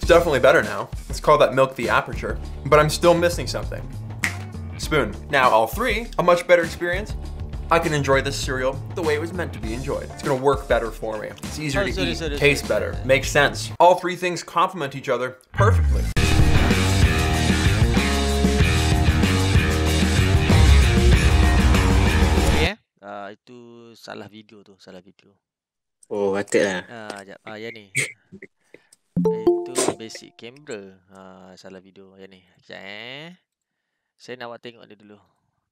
Definitely better now. Let's call that milk the aperture. But I'm still missing something. Spoon. Now all three, a much better experience. I can enjoy this cereal the way it was meant to be enjoyed. It's gonna work better for me. It's easier to eat, tastes better, makes sense. All three things complement each other perfectly. Itu salah video tu, salah video. Oh, patutlah. Sekejap. Yang ni. Itu basic camera. Salah video. Yang ni. Sekejap Saya nak awak tengok dia dulu.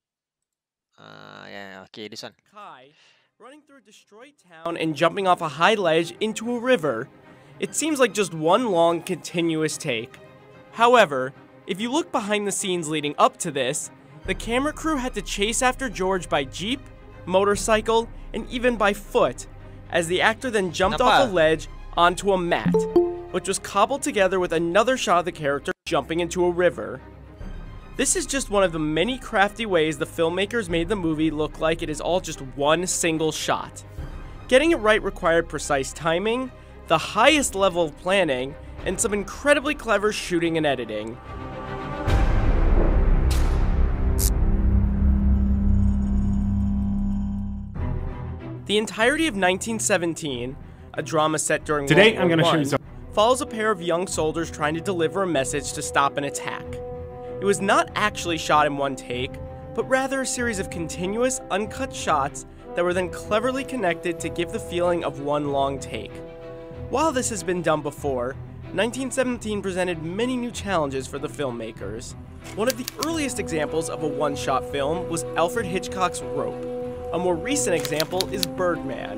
Okay, this one. Kai, running through a destroyed town and jumping off a high ledge into a river. It seems like just one long, continuous take. However, if you look behind the scenes leading up to this, the camera crew had to chase after George by jeep, motorcycle, and even by foot, as the actor then jumped off a ledge onto a mat, which was cobbled together with another shot of the character jumping into a river. This is just one of the many crafty ways the filmmakers made the movie look like it is all just one single shot. Getting it right required precise timing, the highest level of planning, and some incredibly clever shooting and editing. The entirety of 1917, a drama set during World War I, follows a pair of young soldiers trying to deliver a message to stop an attack. It was not actually shot in one take, but rather a series of continuous, uncut shots that were then cleverly connected to give the feeling of one long take. While this has been done before, 1917 presented many new challenges for the filmmakers. One of the earliest examples of a one-shot film was Alfred Hitchcock's Rope. A more recent example is Birdman.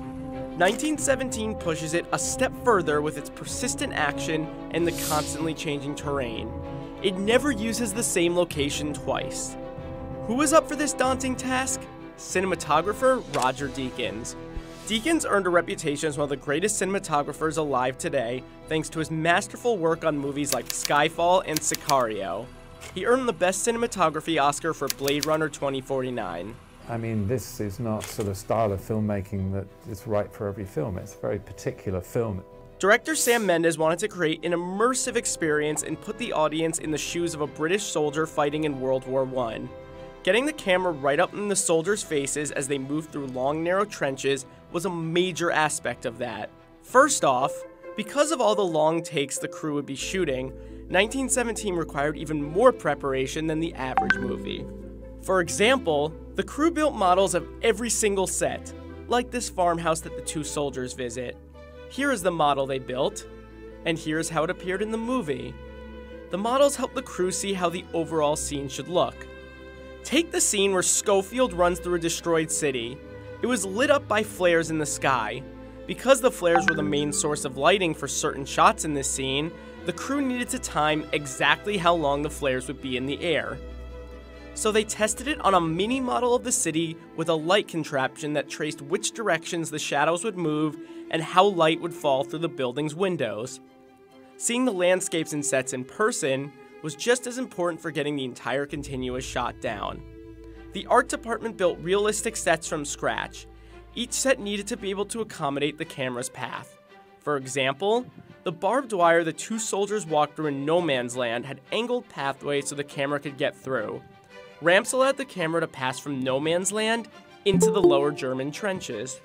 1917 pushes it a step further with its persistent action and the constantly changing terrain. It never uses the same location twice. Who was up for this daunting task? Cinematographer Roger Deakins. Deakins earned a reputation as one of the greatest cinematographers alive today thanks to his masterful work on movies like Skyfall and Sicario. He earned the Best Cinematography Oscar for Blade Runner 2049. I mean, this is not sort of style of filmmaking that is right for every film. It's a very particular film. Director Sam Mendes wanted to create an immersive experience and put the audience in the shoes of a British soldier fighting in World War I. Getting the camera right up in the soldiers' faces as they moved through long, narrow trenches was a major aspect of that. First off, because of all the long takes the crew would be shooting, 1917 required even more preparation than the average movie. For example, the crew built models of every single set, like this farmhouse that the two soldiers visit. Here is the model they built, and here's how it appeared in the movie. The models help the crew see how the overall scene should look. Take the scene where Schofield runs through a destroyed city. It was lit up by flares in the sky. Because the flares were the main source of lighting for certain shots in this scene, the crew needed to time exactly how long the flares would be in the air. So they tested it on a mini model of the city with a light contraption that traced which directions the shadows would move and how light would fall through the building's windows. Seeing the landscapes and sets in person was just as important for getting the entire continuous shot down. The art department built realistic sets from scratch. Each set needed to be able to accommodate the camera's path. For example, the barbed wire the two soldiers walked through in no man's land had angled pathways so the camera could get through. Ramps allowed the camera to pass from no man's land into the lower German trenches.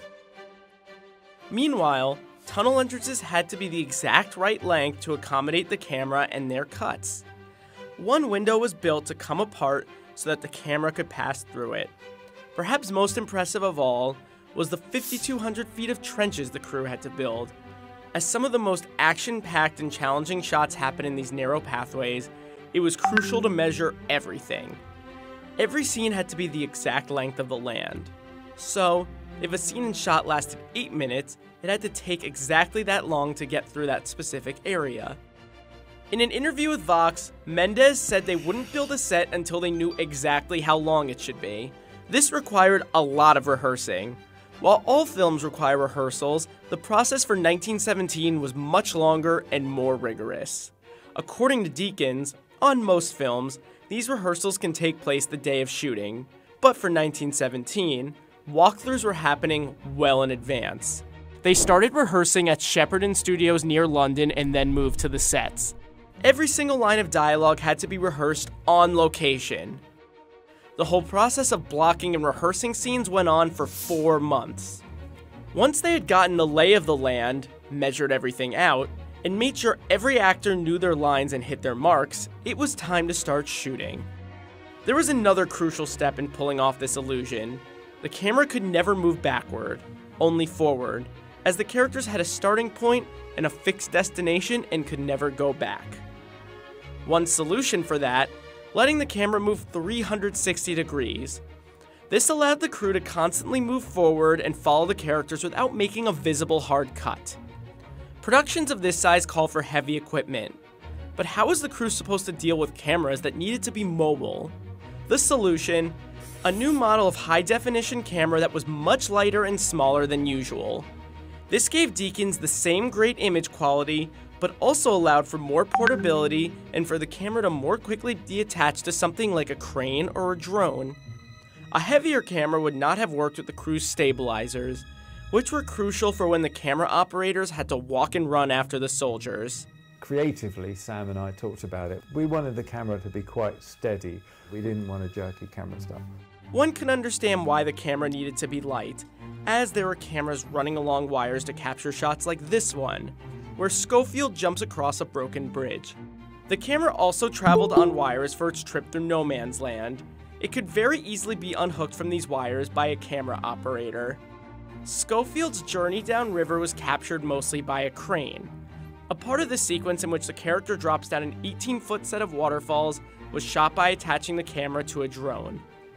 Meanwhile, tunnel entrances had to be the exact right length to accommodate the camera and their cuts. One window was built to come apart so that the camera could pass through it. Perhaps most impressive of all was the 5,200 feet of trenches the crew had to build. As some of the most action-packed and challenging shots happen in these narrow pathways, it was crucial to measure everything. Every scene had to be the exact length of the land. So, if a scene and shot lasted 8 minutes, it had to take exactly that long to get through that specific area. In an interview with Vox, Mendes said they wouldn't build a set until they knew exactly how long it should be. This required a lot of rehearsing. While all films require rehearsals, the process for 1917 was much longer and more rigorous. According to Deakins, on most films, these rehearsals can take place the day of shooting, but for 1917, walkthroughs were happening well in advance. They started rehearsing at Shepperton Studios near London and then moved to the sets. Every single line of dialogue had to be rehearsed on location. The whole process of blocking and rehearsing scenes went on for 4 months. Once they had gotten the lay of the land, measured everything out, and made sure every actor knew their lines and hit their marks, it was time to start shooting. There was another crucial step in pulling off this illusion. The camera could never move backward, only forward, as the characters had a starting point and a fixed destination and could never go back. One solution for that, letting the camera move 360 degrees. This allowed the crew to constantly move forward and follow the characters without making a visible hard cut. Productions of this size call for heavy equipment, but how was the crew supposed to deal with cameras that needed to be mobile? The solution, a new model of high-definition camera that was much lighter and smaller than usual. This gave Deakins the same great image quality, but also allowed for more portability and for the camera to more quickly be attached to something like a crane or a drone. A heavier camera would not have worked with the crew's stabilizers, which were crucial for when the camera operators had to walk and run after the soldiers. Creatively, Sam and I talked about it. We wanted the camera to be quite steady. We didn't want a jerky camera stuff. One can understand why the camera needed to be light, as there were cameras running along wires to capture shots like this one, where Schofield jumps across a broken bridge. The camera also traveled on wires for its trip through no man's land. It could very easily be unhooked from these wires by a camera operator. Schofield's journey downriver was captured mostly by a crane. A part of the sequence in which the character drops down an 18-foot set of waterfalls was shot by attaching the camera to a drone.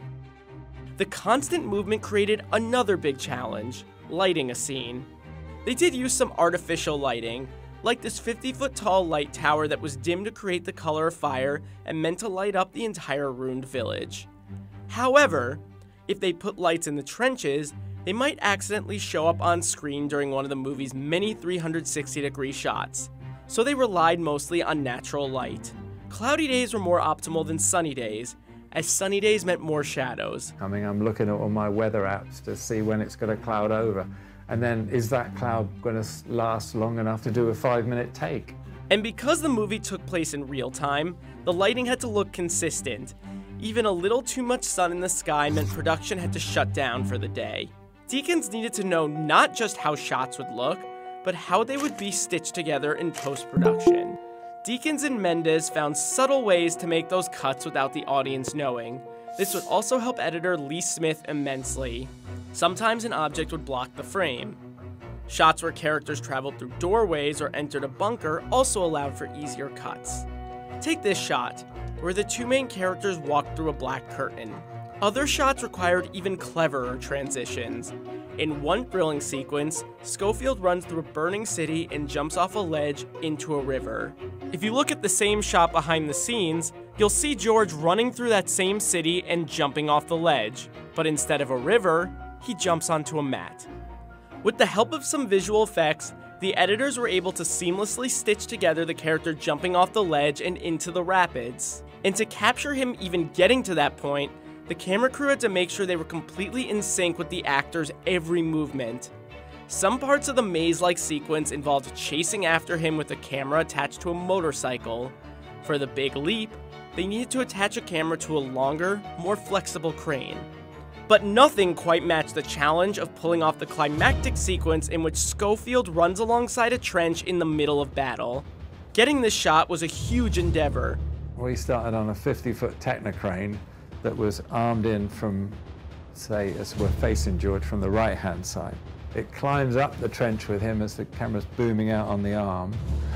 The constant movement created another big challenge, lighting a scene. They did use some artificial lighting, like this 50-foot tall light tower that was dimmed to create the color of fire and meant to light up the entire ruined village. However, if they put lights in the trenches, they might accidentally show up on screen during one of the movie's many 360-degree shots, so they relied mostly on natural light. Cloudy days were more optimal than sunny days, as sunny days meant more shadows. I'm looking at all my weather apps to see when it's going to cloud over. And then, is that cloud going to last long enough to do a 5-minute take? And because the movie took place in real time, the lighting had to look consistent. Even a little too much sun in the sky meant production had to shut down for the day. Deakins needed to know not just how shots would look, but how they would be stitched together in post-production. Deakins and Mendes found subtle ways to make those cuts without the audience knowing. This would also help editor Lee Smith immensely. Sometimes an object would block the frame. Shots where characters traveled through doorways or entered a bunker also allowed for easier cuts. Take this shot, where the two main characters walked through a black curtain. Other shots required even cleverer transitions. In one thrilling sequence, Schofield runs through a burning city and jumps off a ledge into a river. If you look at the same shot behind the scenes, you'll see George running through that same city and jumping off the ledge, but instead of a river, he jumps onto a mat. With the help of some visual effects, the editors were able to seamlessly stitch together the character jumping off the ledge and into the rapids. And to capture him even getting to that point, the camera crew had to make sure they were completely in sync with the actor's every movement. Some parts of the maze-like sequence involved chasing after him with a camera attached to a motorcycle. For the big leap, they needed to attach a camera to a longer, more flexible crane. But nothing quite matched the challenge of pulling off the climactic sequence in which Schofield runs alongside a trench in the middle of battle. Getting this shot was a huge endeavor. We started on a 50-foot Technocrane that was armed in from, say, as we're facing George, from the right-hand side. It climbs up the trench with him as the camera's booming out on the arm.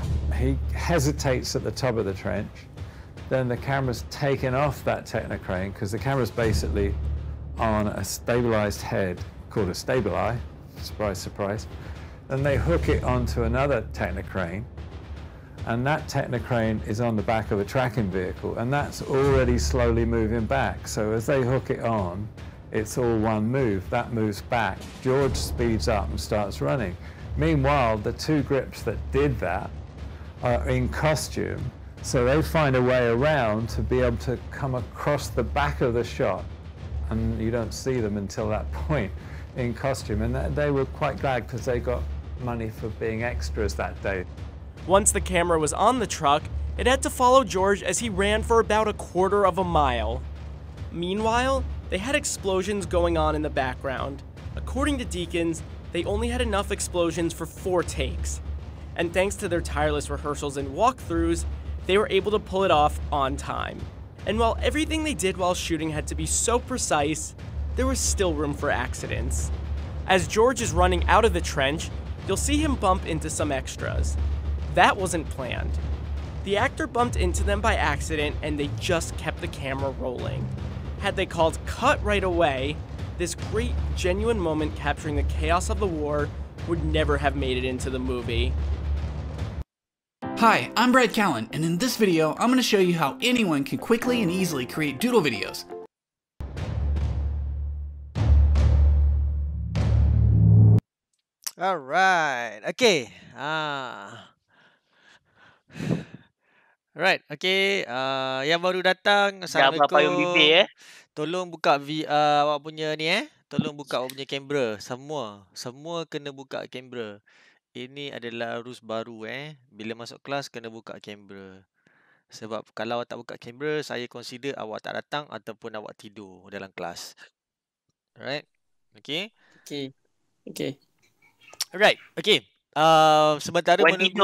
He hesitates at the top of the trench. Then the camera's taken off that Technocrane because the camera's basically on a stabilized head called a Stabili, surprise, surprise. Then they hook it onto another Technocrane, and that Technocrane is on the back of a tracking vehicle, and that's already slowly moving back. So as they hook it on, it's all one move. That moves back. George speeds up and starts running. Meanwhile, the two grips that did that are in costume, so they find a way around to be able to come across the back of the shot, and you don't see them until that point in costume. And they were quite glad because they got money for being extras that day. Once the camera was on the truck, it had to follow George as he ran for about a quarter of a mile. Meanwhile, they had explosions going on in the background. According to Deakins, they only had enough explosions for 4 takes. And thanks to their tireless rehearsals and walkthroughs, they were able to pull it off on time. And while everything they did while shooting had to be so precise, there was still room for accidents. As George is running out of the trench, you'll see him bump into some extras. That wasn't planned. The actor bumped into them by accident and they just kept the camera rolling. Had they called cut right away, this great, genuine moment capturing the chaos of the war would never have made it into the movie. Hi, I'm Brad Callen, and in this video, I'm going to show you how anyone can quickly and easily create doodle videos. Alright, okay. Alright, okay. Yang baru datang, Gambar payung bibir Tolong buka awak punya ni Tolong buka awak punya kamera. Semua kena buka kamera. Ini adalah rules baru Bila masuk kelas kena buka kamera. Sebab kalau awak tak buka kamera, saya consider awak tak datang ataupun awak tidur dalam kelas. Alright. Okay. Okay. Alright. Okay. Sementara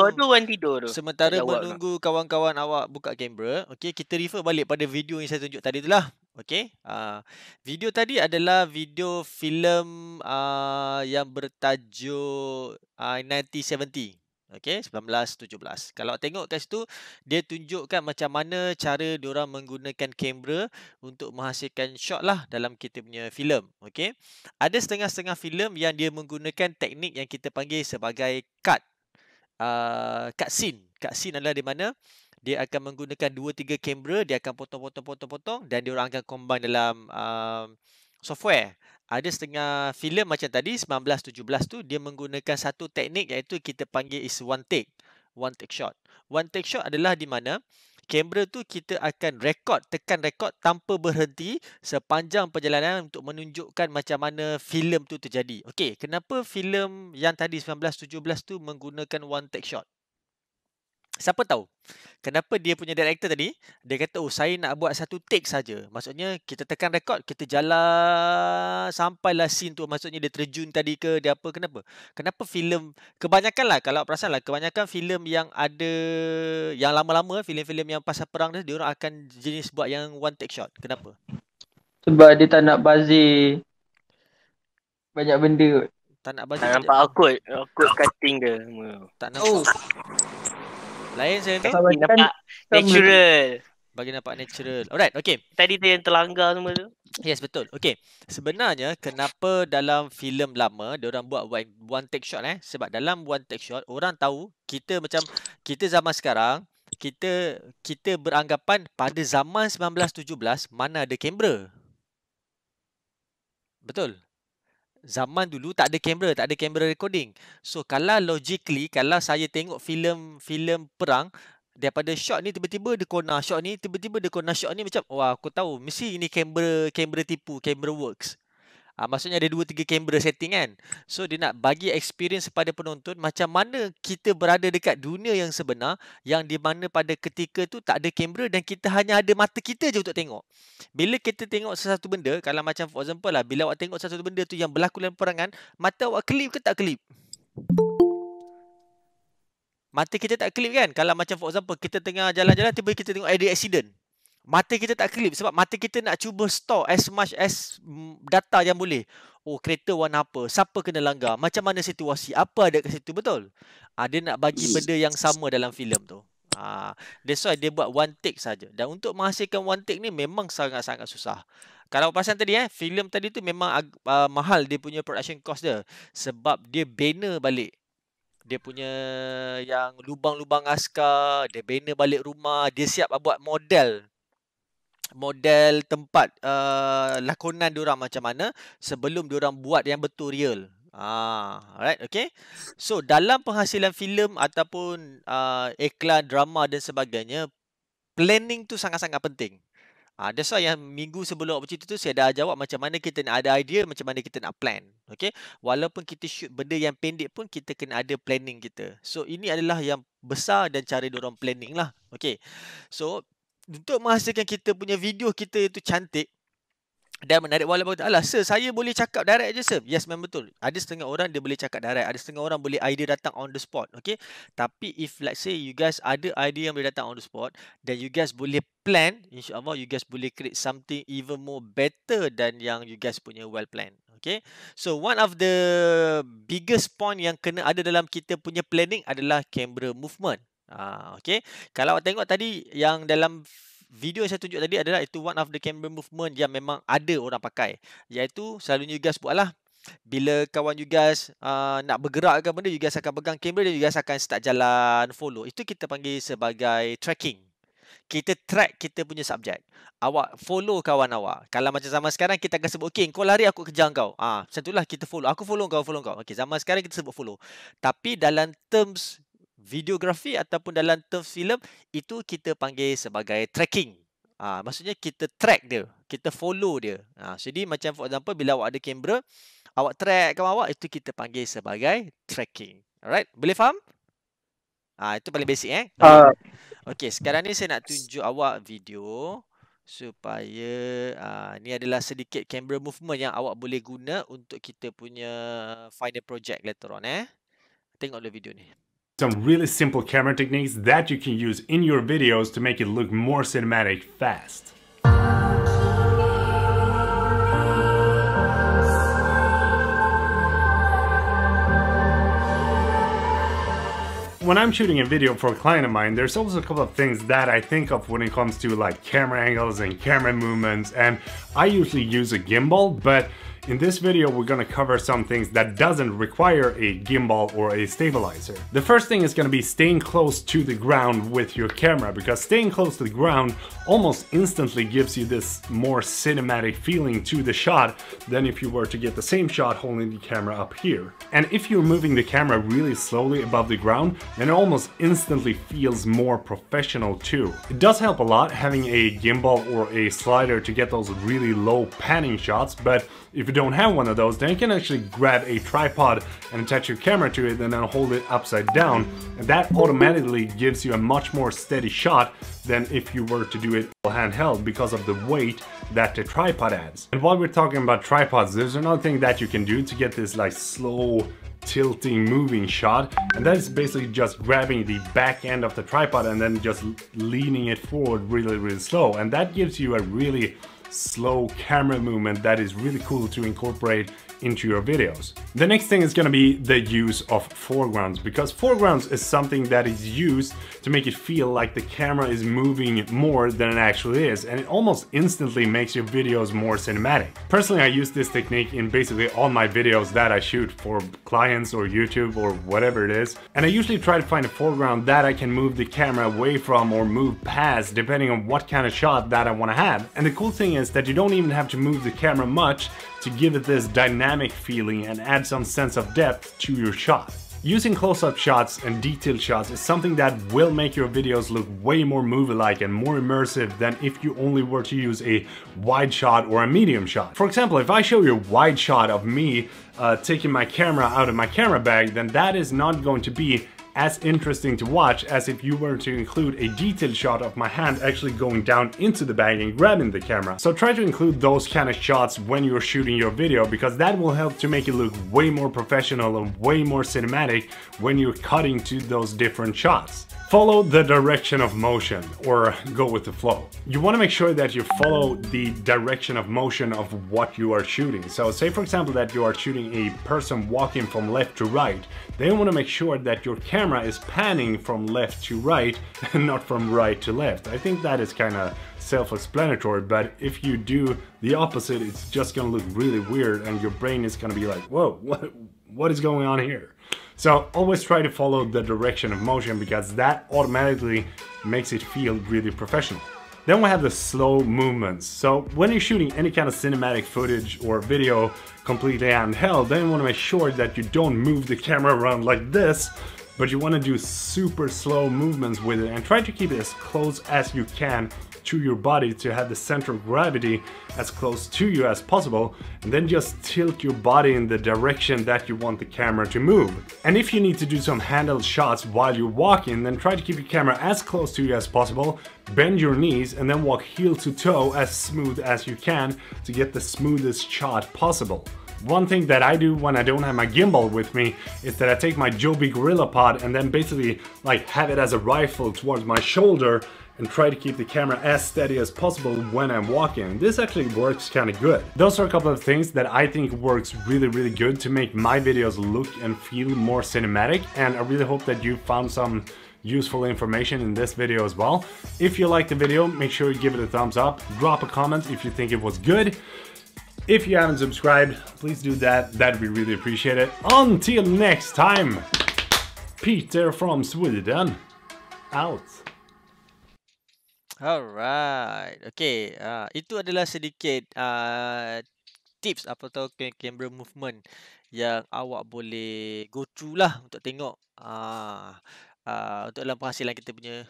menunggu kawan-kawan awak buka kamera, okay, kita refer balik pada video yang saya tunjuk tadi tu lah. Okay. Video tadi adalah video filem yang bertajuk 1970. Okay, 1917. Kalau tengok kat situ, dia tunjukkan macam mana cara diorang menggunakan kamera untuk menghasilkan shot lah dalam kita punya filem. Okay. Ada setengah-setengah filem yang dia menggunakan teknik yang kita panggil sebagai cut scene. Cut scene adalah di mana dia akan menggunakan 2-3 kamera, dia akan potong dan diorang akan combine dalam software. Ada setengah filem macam tadi 1917 tu dia menggunakan satu teknik iaitu kita panggil is one take shot. One take shot adalah di mana kamera tu kita akan tekan record tanpa berhenti sepanjang perjalanan untuk menunjukkan macam mana filem tu terjadi. Okey, kenapa filem yang tadi 1917 tu menggunakan one take shot? Siapa tahu? Kenapa dia punya director tadi, dia kata, oh saya nak buat satu take saja. Maksudnya kita tekan record, kita jalan sampailah scene tu. Maksudnya dia terjun tadi ke, dia apa, kenapa? Kenapa filem, kebanyakan lah, kalau perasan lah, kebanyakan filem yang ada, yang lama-lama, filem-filem yang pasal perang dia orang akan jenis buat yang one take shot. Kenapa? sebab dia tak nak bazir banyak benda. Tak nak bazir. Tak nampak awkward cutting dia. Tak nampak. Lain saya tu. Bagi nampak natural. Bagi nampak natural. Alright, okay. Tadi tu yang terlanggar semua tu. Yes, betul. Okay. Sebenarnya, kenapa dalam filem lama, diorang buat one take shot sebab dalam one take shot, orang tahu, kita zaman sekarang, kita beranggapan pada zaman 1917, mana ada kamera. Betul. Zaman dulu tak ada kamera recording. So kalau logically, kalau saya tengok filem perang, daripada shot ni tiba-tiba dia corner, shot ni tiba-tiba dia corner, shot ni macam wah aku tahu mesti ini kamera tipu, kamera works. Maksudnya ada 2-3 kamera setting kan. So dia nak bagi experience kepada penonton macam mana kita berada dekat dunia yang sebenar, yang di mana pada ketika tu tak ada kamera dan kita hanya ada mata kita je untuk tengok. Bila kita tengok sesuatu benda, kalau macam for example lah, bila awak tengok sesuatu benda tu yang berlaku dalam perangan, mata awak kelip ke tak kelip? Mata kita tak kelip kan? Kalau macam for example kita tengah jalan-jalan, tiba kita tengok ada accident. Mata kita tak kelip sebab mata kita nak cuba store as much as data yang boleh. Oh, kereta warna apa? Siapa kena langgar? Macam mana situasi? Apa ada kat situ? Betul? Dia nak bagi benda yang sama dalam filem tu. That's why dia buat one take saja. Dan untuk menghasilkan one take ni memang sangat-sangat susah. Kalau perasan tadi filem tadi tu memang mahal dia punya production cost dia. Sebab dia banner balik. Dia punya yang lubang-lubang askar, dia banner balik rumah, dia siap buat model tempat lakonan diorang macam mana sebelum diorang buat yang betul real. Alright, okay. So dalam penghasilan filem ataupun iklan, drama dan sebagainya, planning tu sangat-sangat penting. That's why yang minggu sebelum awak bercerita tu saya dah jawab macam mana kita nak ada idea, macam mana kita nak plan. Okay, walaupun kita shoot benda yang pendek pun kita kena ada planning kita. So ini adalah yang besar dan cara diorang planning lah. Okay, so untuk menghasilkan kita punya video kita itu cantik dan menarik, walaupun alah sir, saya boleh cakap direct je sir. Yes, memang betul. Ada setengah orang dia boleh cakap direct, ada setengah orang boleh idea datang on the spot. Okay, tapi if let's say you guys ada idea yang boleh datang on the spot dan you guys boleh plan, insyaAllah you guys boleh create something even more better than yang you guys punya well plan. Okay, so one of the biggest point yang kena ada dalam kita punya planning adalah camera movement. Okay, kalau awak tengok tadi yang dalam video yang saya tunjuk tadi adalah itu one of the camera movement yang memang ada orang pakai, iaitu selalunya you guys buatlah bila kawan you guys nak bergerak ke benda, you guys akan pegang kamera dan you guys akan start jalan follow. Itu kita panggil sebagai tracking. Kita track kita punya subjek. Awak follow kawan awak. Kalau macam zaman sekarang kita akan sebut, okay, kau lari aku kejar kau. Macam itulah kita follow. Aku follow kau, follow kau. Okay, zaman sekarang kita sebut follow. Tapi dalam terms videografi ataupun dalam terms filem, itu kita panggil sebagai tracking. Maksudnya kita track dia, kita follow dia. Jadi macam for example, bila awak ada kamera, awak track kawan awak, itu kita panggil sebagai tracking. Alright, boleh faham? Itu paling basic Okay, sekarang ni saya nak tunjuk awak video supaya ni adalah sedikit camera movement yang awak boleh guna untuk kita punya final project later on. Tengok dulu video ni. Some really simple camera techniques that you can use in your videos to make it look more cinematic fast. When I'm shooting a video for a client of mine, there's also a couple of things that I think of when it comes to like camera angles and camera movements, and I usually use a gimbal, but in this video we're gonna cover some things that doesn't require a gimbal or a stabilizer. The first thing is gonna be staying close to the ground with your camera, because staying close to the ground almost instantly gives you this more cinematic feeling to the shot than if you were to get the same shot holding the camera up here. And if you're moving the camera really slowly above the ground, then it almost instantly feels more professional too. It does help a lot having a gimbal or a slider to get those really low panning shots, but if you don't have one of those, then you can actually grab a tripod and attach your camera to it and then hold it upside down, and that automatically gives you a much more steady shot than if you were to do it handheld because of the weight that the tripod adds. And while we're talking about tripods, there's another thing that you can do to get this like slow tilting moving shot, and that is basically just grabbing the back end of the tripod and then just leaning it forward really slow, and that gives you a really slow camera movement that is really cool to incorporate into your videos. The next thing is going to be the use of foregrounds, because foregrounds is something that is used to make it feel like the camera is moving more than it actually is, and it almost instantly makes your videos more cinematic. Personally, I use this technique in basically all my videos that I shoot for clients or YouTube or whatever it is, and I usually try to find a foreground that I can move the camera away from or move past depending on what kind of shot that I want to have. And the cool thing is that you don't even have to move the camera much to give it this dynamic feeling and add some sense of depth to your shot. Using close-up shots and detailed shots is something that will make your videos look way more movie-like and more immersive than if you only were to use a wide shot or a medium shot. For example, if I show you a wide shot of me taking my camera out of my camera bag, then that is not going to be as interesting to watch as if you were to include a detailed shot of my hand actually going down into the bag and grabbing the camera. So try to include those kind of shots when you're shooting your video, because that will help to make it look way more professional and way more cinematic when you're cutting to those different shots. Follow the direction of motion, or go with the flow. You want to make sure that you follow the direction of motion of what you are shooting. So say for example that you are shooting a person walking from left to right, then you want to make sure that your camera is panning from left to right and not from right to left. I think that is kind of self-explanatory, but if you do the opposite, it's just gonna look really weird and your brain is gonna be like, whoa, what is going on here? So always try to follow the direction of motion, because that automatically makes it feel really professional. Then we have the slow movements. So when you're shooting any kind of cinematic footage or video completely handheld, then you want to make sure that you don't move the camera around like this, but you want to do super slow movements with it and try to keep it as close as you can to your body to have the center of gravity as close to you as possible, and then just tilt your body in the direction that you want the camera to move. And if you need to do some handheld shots while you're walking, then try to keep your camera as close to you as possible, bend your knees, and then walk heel to toe as smooth as you can to get the smoothest shot possible. One thing that I do when I don't have my gimbal with me is that I take my Joby GorillaPod and then basically like have it as a rifle towards my shoulder and try to keep the camera as steady as possible when I'm walking. This actually works kind of good. Those are a couple of things that I think works really good to make my videos look and feel more cinematic, and I really hope that you found some useful information in this video as well. If you liked the video, make sure you give it a thumbs up, drop a comment if you think it was good. If you haven't subscribed, please do that, that'd be really appreciated. Until next time, Peter from Sweden, out. Alright, okay. Itu adalah sedikit tips atau camera movement yang awak boleh go through lah untuk tengok untuk dalam penghasilan kita punya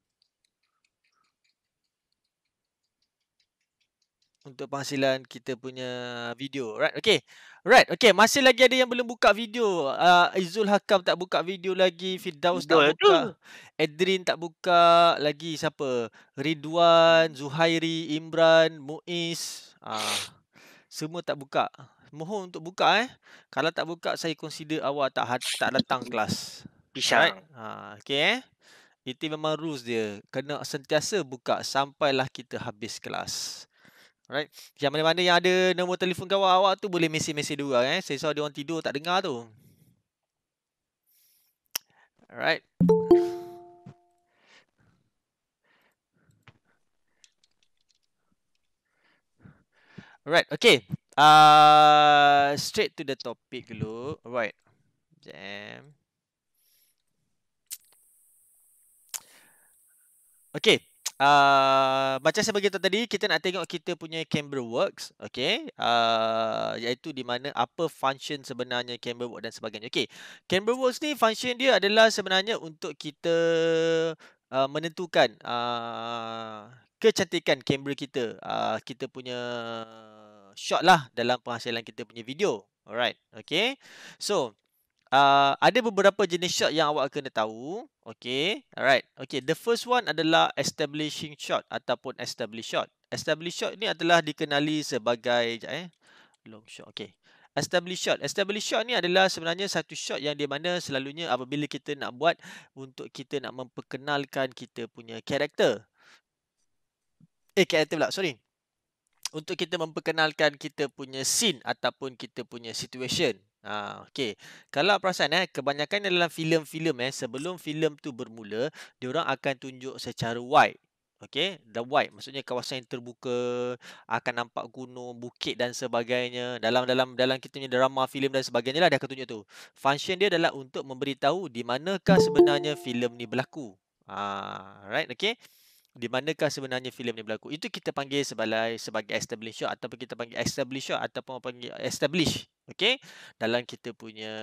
video. Right, okay. Masih lagi ada yang belum buka video. Izul Hakam tak buka video lagi. Firdaus tak buka. Edrin tak buka lagi. Siapa? Ridwan, Zuhairi, Imran, Muiz. Semua tak buka. Mohon untuk buka Kalau tak buka, saya consider awak tak datang kelas. Pisang. Right? Okay. Itu memang rules dia. Kena sentiasa buka sampailah kita habis kelas. Alright. Yang mana-mana yang ada nombor telefon kawan awak tu boleh mesej dulu Saya saw dia orang tidur tak dengar tu. Alright. Alright, okay. Straight to the topic dulu. Alright. Jam. Okay. Macam saya beritahu tadi, kita nak tengok kita punya camera works, okay? Iaitu di mana apa function sebenarnya camera work dan sebagainya. Okay, camera works ni function dia adalah sebenarnya untuk kita menentukan kecantikan kamera kita, kita punya shot lah dalam penghasilan kita punya video. Alright, okay. So ada beberapa jenis shot yang awak kena tahu. Okay, alright. Okay, the first one adalah establishing shot ataupun established shot. Established shot ni adalah dikenali sebagai long shot. Okay, established shot. Established shot ni adalah sebenarnya satu shot yang di mana selalunya apabila kita nak buat untuk kita nak memperkenalkan kita punya karakter. Karakter pula, sorry. Untuk kita memperkenalkan kita punya scene ataupun kita punya situation. Okay. Kalau perasan kebanyakan dalam filem-filem sebelum filem tu bermula, diorang akan tunjuk secara wide. Okay, the wide maksudnya kawasan yang terbuka, akan nampak gunung, bukit dan sebagainya. Dalam kita punya drama, filem dan sebagainya lah dia akan tunjuk tu. Function dia adalah untuk memberitahu di manakah sebenarnya filem ni berlaku. Right, okay. Di manakah sebenarnya filem ni berlaku. Itu kita panggil sebagai established shot ataupun kita panggil established shot ataupun panggil establish. Okay, dalam kita punya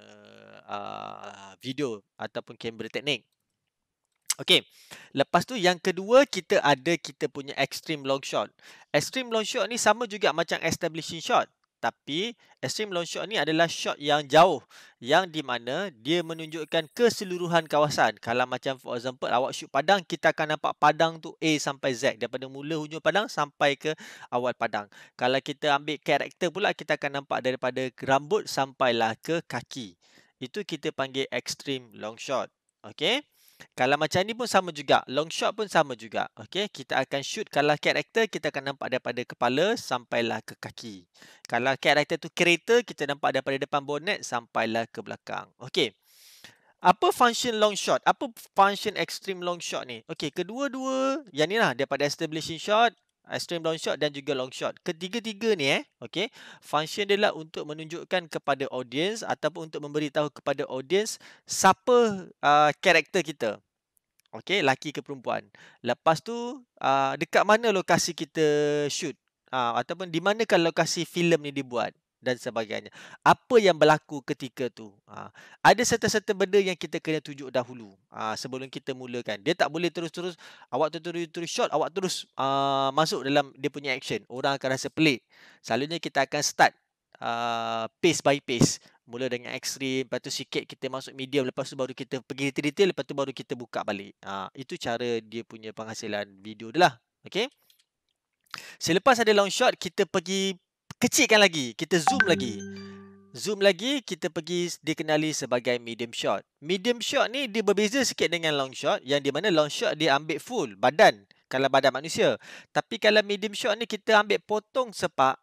video ataupun kamera teknik. Okay, lepas tu yang kedua kita punya extreme long shot. Extreme long shot ni sama juga macam establishing shot. Tapi extreme long shot ni adalah shot yang jauh, yang di mana dia menunjukkan keseluruhan kawasan. Kalau macam for example awak shoot padang, kita akan nampak padang tu A sampai Z, daripada mula hujung padang sampai ke awal padang. Kalau kita ambil karakter pula, kita akan nampak daripada rambut sampailah ke kaki. Itu kita panggil extreme long shot. Okay. Kalau macam ni pun sama juga. Long shot pun sama juga. Okay, kita akan shoot kalau karakter, kita akan nampak daripada kepala sampailah ke kaki. Kalau karakter tu kereta, kita nampak daripada depan bonet sampailah ke belakang. Okay. Apa function long shot? Apa function extreme long shot ni? Okay, kedua-dua yang ni lah, daripada establishing shot, extreme long shot dan juga long shot. Ketiga-tiga ni okay, function dia lah untuk menunjukkan kepada audience ataupun untuk memberitahu kepada audience siapa karakter kita. Okay, lelaki ke perempuan. Lepas tu dekat mana lokasi kita shoot, ataupun di manakah lokasi filem ni dibuat. dan sebagainya. Apa yang berlaku ketika tu? Ada serta-serta benda yang kita kena tunjuk dahulu sebelum kita mulakan. Dia tak boleh terus-terus awak terus shot, awak terus masuk dalam dia punya action. Orang akan rasa pelik. Selalunya kita akan start pace by pace. Mula dengan ekstrim, lepas tu sikit kita masuk medium, lepas tu baru kita pergi detail, lepas tu baru kita buka balik. Itu cara dia punya penghasilan video dia lah. Okay. Selepas ada long shot, kita pergi kecilkan lagi. Kita zoom lagi. Zoom lagi, kita pergi dikenali sebagai medium shot. Medium shot ni dia berbeza sikit dengan long shot, yang di mana long shot dia ambil full badan, kalau badan manusia. Tapi kalau medium shot ni kita ambil potong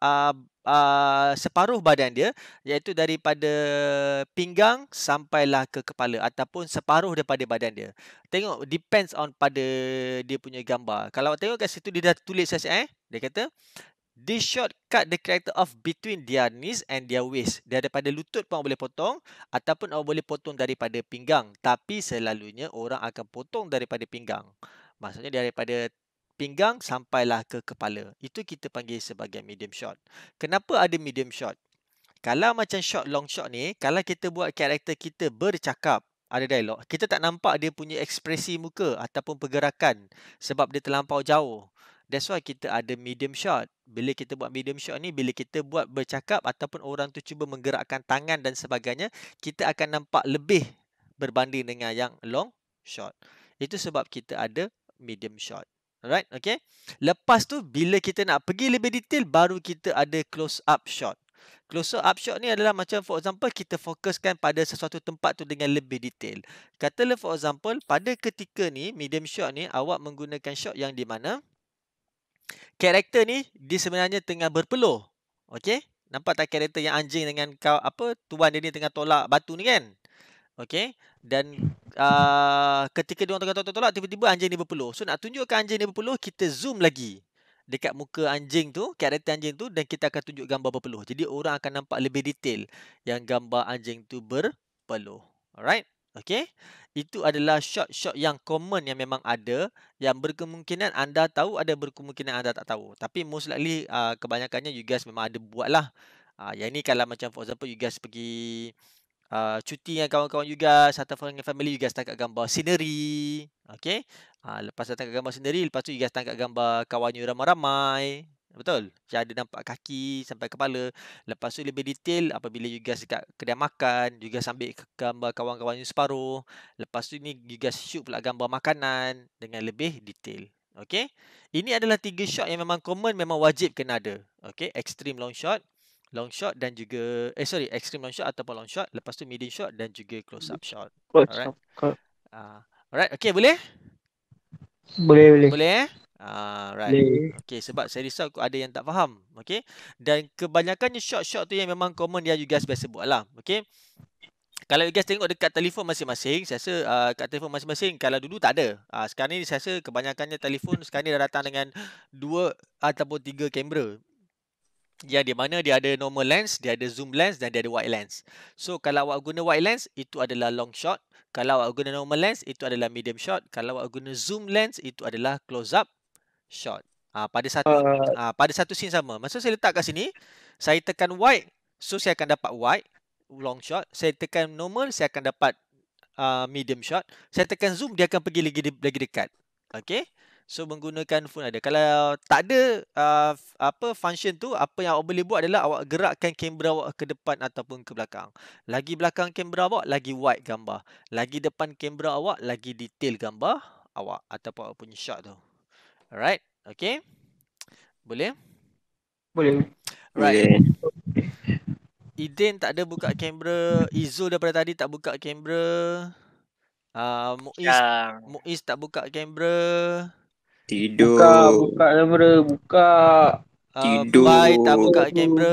separuh badan dia, iaitu daripada pinggang sampailah ke kepala, ataupun separuh daripada badan dia. Tengok, depends on pada dia punya gambar. Kalau tengok kat situ dia dah tulis saja dia kata this shot cut the character off between their knees and their waist. Daripada lutut pun awak boleh potong, ataupun awak boleh potong daripada pinggang. Tapi selalunya orang akan potong daripada pinggang. Maksudnya daripada pinggang sampailah ke kepala. Itu kita panggil sebagai medium shot. Kenapa ada medium shot? Kalau macam shot long shot ni, kalau kita buat karakter kita bercakap, ada dialog, kita tak nampak dia punya ekspresi muka ataupun pergerakan sebab dia terlampau jauh. That's why kita ada medium shot. Bila kita buat medium shot ni, bila kita buat bercakap ataupun orang tu cuba menggerakkan tangan dan sebagainya, kita akan nampak lebih berbanding dengan yang long shot. Itu sebab kita ada medium shot. Alright, okay. Lepas tu, bila kita nak pergi lebih detail, baru kita ada close up shot. Close up shot ni adalah macam for example, kita fokuskan pada sesuatu tempat tu dengan lebih detail. Katalah for example, pada ketika ni, medium shot ni, awak menggunakan shot yang di mana karakter ni dia sebenarnya tengah berpeluh. Okey? Nampak tak karakter yang anjing dengan tuan dia ni tengah tolak batu ni kan? Okey? Dan ketika dia orang tengah tolak, tiba-tiba anjing ni berpeluh. So nak tunjukkan anjing ni berpeluh, kita zoom lagi dekat muka anjing tu, karakter anjing tu, dan kita akan tunjuk gambar berpeluh. Jadi orang akan nampak lebih detail yang gambar anjing tu berpeluh. Alright? Okay? Itu adalah shot-shot yang common yang memang ada, yang berkemungkinan anda tahu, ada berkemungkinan anda tak tahu. Tapi most likely kebanyakannya you guys memang ada buat lah. Yang ni kalau macam for example you guys pergi cuti dengan kawan-kawan you guys ataupun dengan family, you guys tangkap gambar scenery. Okay? Lepas tangkap gambar scenery, lepas tu you guys tangkap gambar kawan you ramai-ramai. Betul? Yang ada nampak kaki sampai kepala. Lepas tu lebih detail apabila you guys dekat kedai makan, you guys ambil gambar kawan-kawan you separuh. Lepas tu ni you guys shoot pula gambar makanan dengan lebih detail. Okay? Ini adalah 3 shot yang memang common, memang wajib kena ada. Okay? Extreme long shot dan juga extreme long shot ataupun long shot. Lepas tu medium shot dan juga close up shot. Alright. Alright, okay, boleh? Boleh. Right. Okay, sebab saya risau ada yang tak faham. Okay. Dan kebanyakannya shot-shot tu yang memang common yang you guys biasa buat lah. Okay. Kalau you guys tengok dekat telefon masing-masing, saya rasa kat telefon masing-masing, kalau dulu tak ada. Sekarang ni saya rasa kebanyakannya telefon sekarang ni dah datang dengan 2 ataupun 3 kamera. Yang di mana dia ada normal lens, dia ada zoom lens dan dia ada wide lens. So kalau awak guna wide lens, itu adalah long shot. Kalau awak guna normal lens, itu adalah medium shot. Kalau awak guna zoom lens, itu adalah close up shot. Pada satu scene sama. Maksud saya letak kat sini, saya tekan wide, so saya akan dapat wide long shot. Saya tekan normal, saya akan dapat medium shot. Saya tekan zoom, dia akan pergi lagi dekat. Okay. So menggunakan phone ada. Kalau tak ada function tu, apa yang awak boleh buat adalah awak gerakkan kamera awak ke depan ataupun ke belakang. Lagi belakang kamera awak, lagi wide gambar. Lagi depan kamera awak, lagi detail gambar awak ataupun awak punya shot tu. Alright, okay. Boleh? Boleh. Right. Iden tak ada buka kamera. Izo daripada tadi tak buka kamera. Muiz tak buka kamera. Tidur. Buka kamera, buka. Tidur. Bai tak buka kamera.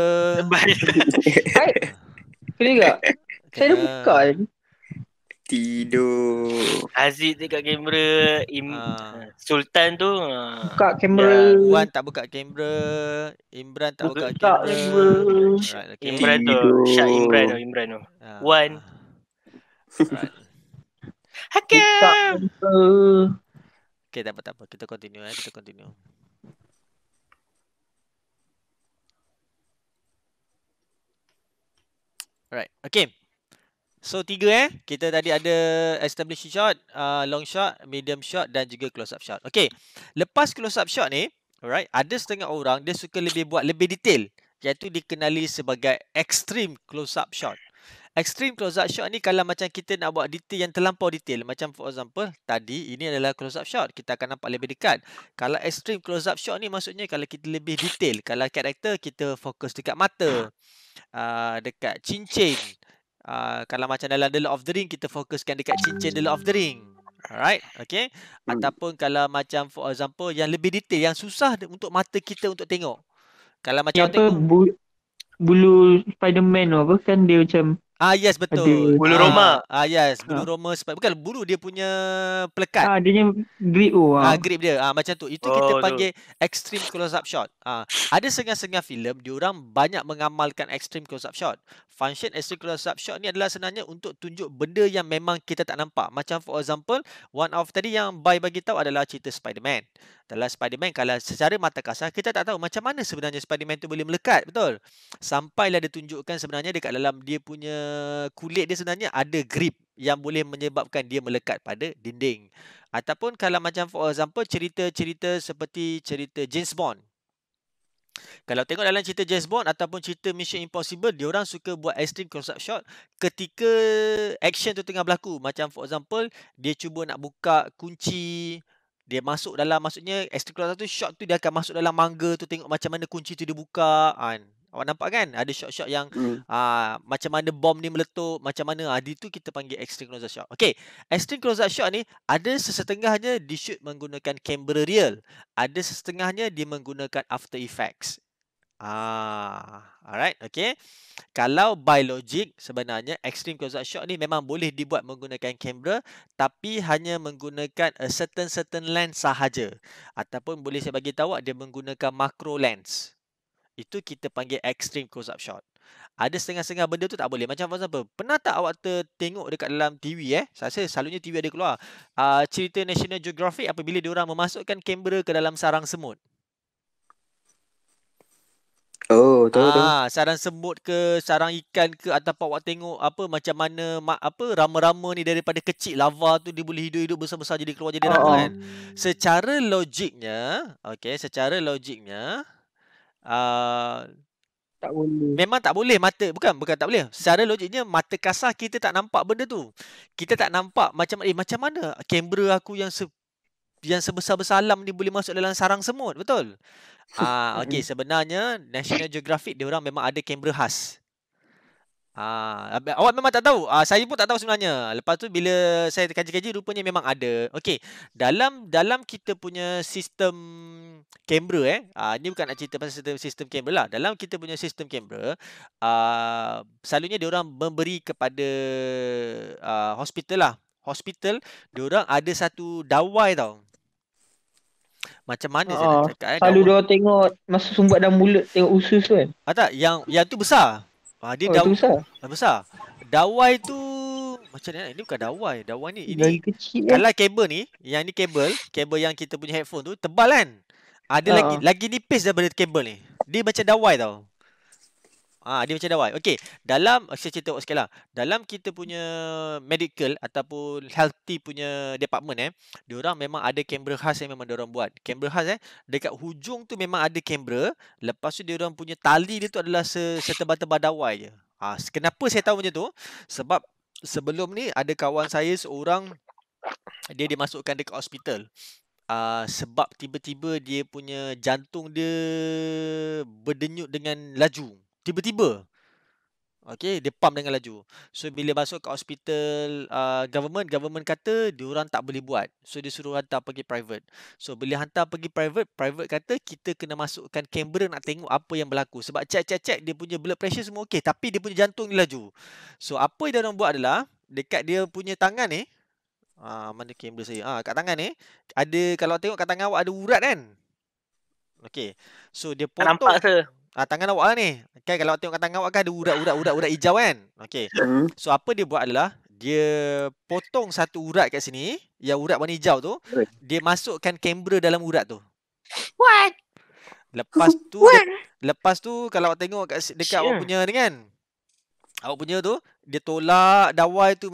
Kena tak? Saya dah buka tadi. Tidur. Aziz dekat kamera. Sultan tu Buka kamera. Wan tak buka kamera. Imran tak buka Buka kamera. kamera. Right, okay. Imran tu. Syak Imran tu. Wan. Right. Hakam. Okay, tak apa. Kita continue. Alright. Okay. So 3 kita tadi ada establishing shot, long shot, medium shot dan juga close up shot. Okay. Lepas close up shot ni, alright, ada setengah orang dia suka buat lebih detail, iaitu dikenali sebagai extreme close up shot. Extreme close up shot ni kalau macam kita nak buat detail yang terlampau detail, macam for example tadi ini adalah close up shot, kita akan nampak lebih dekat. Kalau extreme close up shot ni maksudnya kalau kita lebih detail, kalau karakter kita fokus dekat mata, dekat cincin. Kalau macam dalam The Lord of the Ring, kita fokuskan dekat cincin The Lord of the Ring. Alright, okay. Ataupun kalau macam for example yang lebih detail, yang susah untuk mata kita untuk tengok. Kalau macam tengok bulu Spiderman tu apa kan dia macam yes, betul. Bulu Roma. Yes, bulu Roma. Bukan bulu, dia punya pelekat. dia punya grip tu. Grip dia. Macam tu. Itu kita panggil extreme close up shot. Ada setengah-setengah filem diorang banyak mengamalkan extreme close up shot. Function extreme close up shot ni adalah sebenarnya untuk tunjuk benda yang memang kita tak nampak. Macam for example, one of tadi yang Bai bagi tahu adalah cerita Spiderman. Dalam Spiderman, kalau secara mata kasar kita tak tahu macam mana sebenarnya Spiderman tu boleh melekat, betul? Sampailah dia tunjukkan sebenarnya dekat dalam dia punya kulit dia sebenarnya ada grip yang boleh menyebabkan dia melekat pada dinding. Ataupun kalau macam for example cerita-cerita seperti cerita James Bond. Kalau tengok dalam cerita James Bond ataupun cerita Mission Impossible, diorang suka buat extreme close up shot ketika action tu tengah berlaku. Macam for example, dia cuba nak buka kunci, dia masuk dalam, maksudnya extreme close up tu, shot tu dia akan masuk dalam mangga tu, tengok macam mana kunci tu dia buka. Awak nampak kan? Ada shot-shot yang macam mana bom ni meletup, macam mana itu kita panggil extreme close up shot. Okay, extreme close up shot ni ada sesetengahnya di shoot menggunakan kamera real, ada sesetengahnya dia menggunakan After Effects. Alright, okay. Kalau by logic, sebenarnya extreme close up shot ni memang boleh dibuat menggunakan kamera, tapi hanya menggunakan a certain lens sahaja. Ataupun boleh saya bagi tahu dia menggunakan macro lens. Itu kita panggil extreme close up shot. Ada setengah-setengah benda tu tak boleh. Macam for example, pernah tak awak tengok dekat dalam TV Saya rasa selalunya TV ada keluar cerita National Geographic apabila diorang memasukkan kamera ke dalam sarang semut. Oh, tahu. Sarang semut ke, sarang ikan ke, ataupun awak tengok macam mana rama-rama ni daripada kecil lava tu dia boleh hidup-hidup besar-besar jadi keluar jadi rama kan. Secara logiknya, tak boleh. Memang tak boleh mata, bukan tak boleh. Secara logiknya mata kasar kita tak nampak benda tu. Kita tak nampak macam mana kamera aku yang sebesar-besar alam ni boleh masuk dalam sarang semut, betul? Okey, sebenarnya National Geographic dia orang memang ada kamera khas. Awak memang tak tahu. Saya pun tak tahu sebenarnya. Lepas tu bila saya kaji-kaji rupanya memang ada. Okey, dalam kita punya sistem kamera ni bukan nak cerita pasal sistem kamera lah. Dalam kita punya sistem kamera, selalunya dia orang memberi kepada hospital lah. Hospital dia orang ada satu dawai tau. Macam mana saya nak cakap Selalu dia tengok masa sumbat dalam mulut, tengok usus tu kan. Tak, yang tu besar. Dia tu besar. Besar. Dawai tu macam mana? Ini bukan dawai. Dawai ni ini kecil. Kalau kabel ni, yang ni kabel yang kita punya headphone tu tebal kan? Ada lagi nipis daripada kabel ni. Dia macam dawai tau. Dia macam dawai. Okey, saya cerita sikit lah. Dalam kita punya medical ataupun healthy punya department diorang memang ada kamera khas yang memang diorang buat. Kamera khas dekat hujung tu memang ada kamera. Lepas tu diorang punya tali dia tu adalah setebal-tebal dawai je. Kenapa saya tahu macam tu? Sebab sebelum ni ada kawan saya seorang, dia dimasukkan dekat hospital. Sebab tiba-tiba dia punya jantung dia berdenyut dengan laju. Tiba-tiba. Okey, dia pump dengan laju. So bila masuk ke hospital government kata diorang tak boleh buat. So dia suruh hantar pergi private. So bila hantar pergi private kata kita kena masukkan kamera nak tengok apa yang berlaku. Sebab check dia punya blood pressure semua okey, tapi dia punya jantung ni laju. So apa yang diorang buat adalah dekat dia punya tangan ni, mana kamera saya? Kat tangan ni ada, kalau tengok kat tangan awak ada urat kan? Okey. So dia potong. Nampak ke? Tangan awak lah ni. Kan kalau tengok kat tangan awak kan ada urat hijau kan? Okey. So apa dia buat adalah dia potong satu urat kat sini, yang urat warna hijau tu, dia masukkan kamera dalam urat tu. What? Lepas tu kalau awak tengok dekat awak punya ni kan, Awak punya tu, dia tolak dawai tu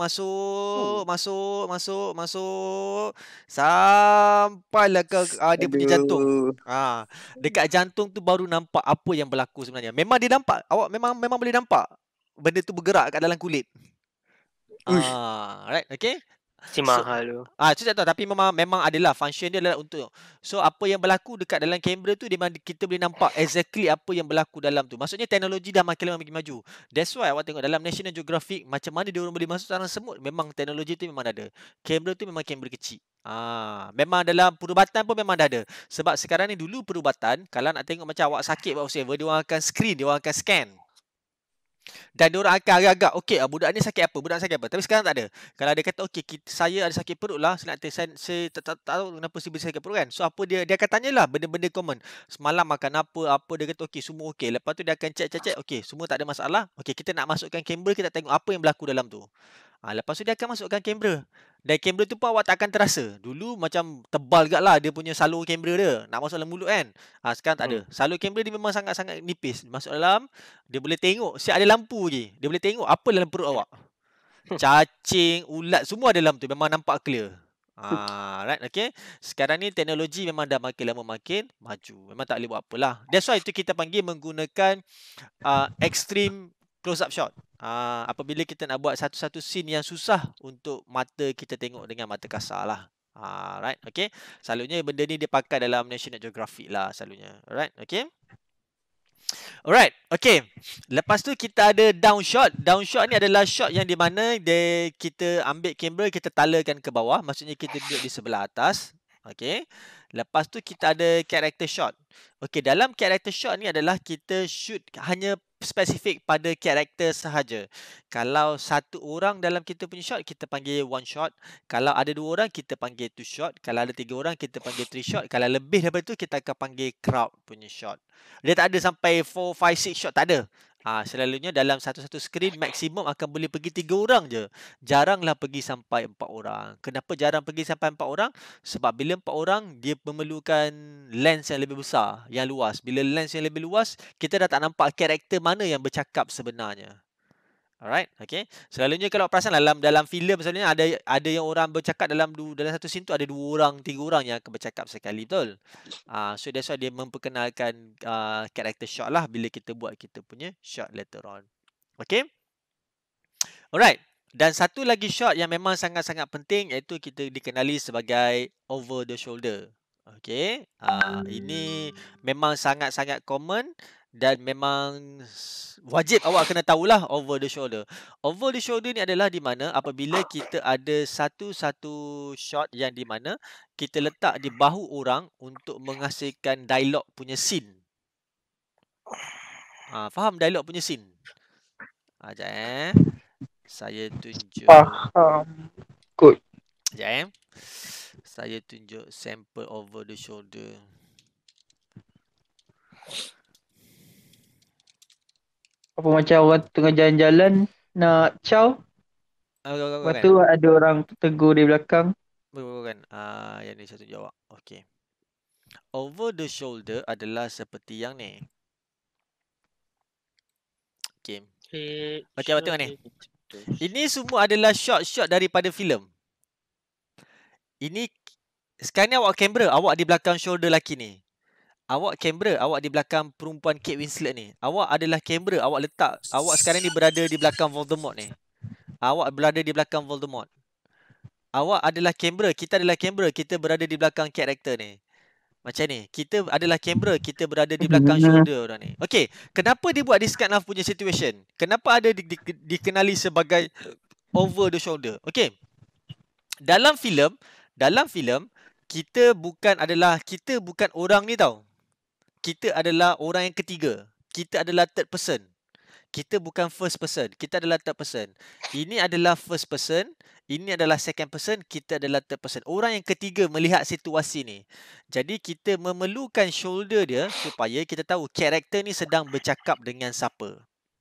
masuk sampailah ke dia punya jantung. Aduh. Dekat jantung tu baru nampak apa yang berlaku sebenarnya. Memang dia nampak, awak memang boleh nampak benda tu bergerak kat dalam kulit. Right, okay. Si mahal tu. Itu tak tahu, tapi memang adalah function dia adalah untuk. So apa yang berlaku dekat dalam kamera tu memang kita boleh nampak exactly apa yang berlaku dalam tu. Maksudnya teknologi dah makin lama makin maju. That's why awak tengok dalam National Geographic macam mana dia orang boleh masuk sarang semut, memang teknologi tu memang ada. Kamera tu memang kamera kecil. Memang dalam perubatan pun memang dah ada. Sebab sekarang ni dulu perubatan, kalau nak tengok macam awak sakit whatsoever, dia orang akan screen, dia orang akan scan. Dan diorang akan agak-agak, okey, budak ni sakit apa, budak sakit apa. Tapi sekarang tak ada. Kalau dia kata, okey, saya ada sakit perut lah, saya tak tahu kenapa saya sakit perut kan. So apa dia akan tanyalah benda-benda common. Semalam makan apa, dia kata okey, semua okey. Lepas tu dia akan check, okey, semua tak ada masalah. Okey, kita nak masukkan kamera, kita tengok apa yang berlaku dalam tu. Lepas tu dia akan masukkan kamera. Dan kamera tu pun awak tak akan terasa. Dulu macam tebal gak lah dia punya salur kamera dia. Nak masuk dalam mulut kan. Sekarang tak ada. Salur kamera dia memang sangat-sangat nipis. Masuk dalam, dia boleh tengok. Siap ada lampu je. Dia boleh tengok apa dalam perut awak. Cacing, ulat, semua ada dalam tu. Memang nampak clear. Right, okay. Sekarang ni teknologi memang dah makin lama makin maju. Memang tak boleh buat apalah. That's why itu kita panggil menggunakan extreme close-up shot. Apabila kita nak buat satu-satu scene yang susah untuk mata kita tengok dengan mata kasar lah. Right, okay. Selalunya benda ni dia pakai dalam National Geographic lah selalunya. Alright, okay. Alright, okay. Lepas tu kita ada down shot. Down shot ni adalah shot yang di mana kita ambil kamera, kita talakan ke bawah. Maksudnya kita duduk di sebelah atas. Okay. Lepas tu kita ada character shot. Okay, dalam character shot ni adalah kita shoot hanya spesifik pada karakter sahaja. Kalau satu orang dalam kita punya shot, kita panggil one shot. Kalau ada dua orang, kita panggil two shot. Kalau ada tiga orang, kita panggil three shot. Kalau lebih daripada tu, kita akan panggil crowd punya shot. Dia tak ada sampai 4, 5, 6 shot, tak ada. Selalunya dalam satu-satu screen maksimum akan boleh pergi 3 orang je. Jaranglah pergi sampai 4 orang. Kenapa jarang pergi sampai 4 orang? Sebab bila 4 orang, dia memerlukan lens yang lebih besar, yang luas. Bila lens yang lebih luas, kita dah tak nampak karakter mana yang bercakap sebenarnya. Alright, okay. Selalunya kalau perasan dalam filem selalunya ada yang orang bercakap dalam satu scene tu ada 2 orang, 3 orang yang akan bercakap sekali, betul? So that's why dia memperkenalkan character shot lah bila kita buat kita punya shot later on. Okay. Alright. Dan satu lagi shot yang memang sangat-sangat penting iaitu kita dikenali sebagai over the shoulder. Okay. Ini memang sangat-sangat common. Dan memang wajib awak kena tahulah over the shoulder. Over the shoulder ni adalah di mana apabila kita ada satu-satu shot yang di mana kita letak di bahu orang untuk menghasilkan dialog punya scene. Faham dialog punya scene? Sekejap saya tunjuk. Faham. Good. Sekejap saya tunjuk sample over the shoulder. Apa macam orang tengah jalan-jalan nak caw. Lepas tu ada orang tegur di belakang. Bukan. Yang ni saya tunjuk awak. Okay. Over the shoulder adalah seperti yang ni. Okay. Okay, awak tengok ni. Ini semua adalah shot-shot daripada filem. Ini sekarang ni awak kamera, awak di belakang shoulder lelaki ni. Awak kamera, awak di belakang perempuan Kate Winslet ni. Awak adalah kamera, awak letak. Awak sekarang ni berada di belakang Voldemort ni. Awak berada di belakang Voldemort. Awak adalah kamera, kita adalah kamera, kita berada di belakang karakter ni. Macam ni. Kita adalah kamera, kita berada di belakang shoulder orang ni. Okay, kenapa dia buat this kind of punya situation? Kenapa ada dikenali sebagai over the shoulder? Okay. Dalam filem, kita bukan orang ni tau. Kita adalah orang yang ketiga. Kita adalah third person. Kita bukan first person. Kita adalah third person. Ini adalah first person. Ini adalah second person. Kita adalah third person. Orang yang ketiga melihat situasi ni. Jadi kita memerlukan shoulder dia supaya kita tahu karakter ni sedang bercakap dengan siapa.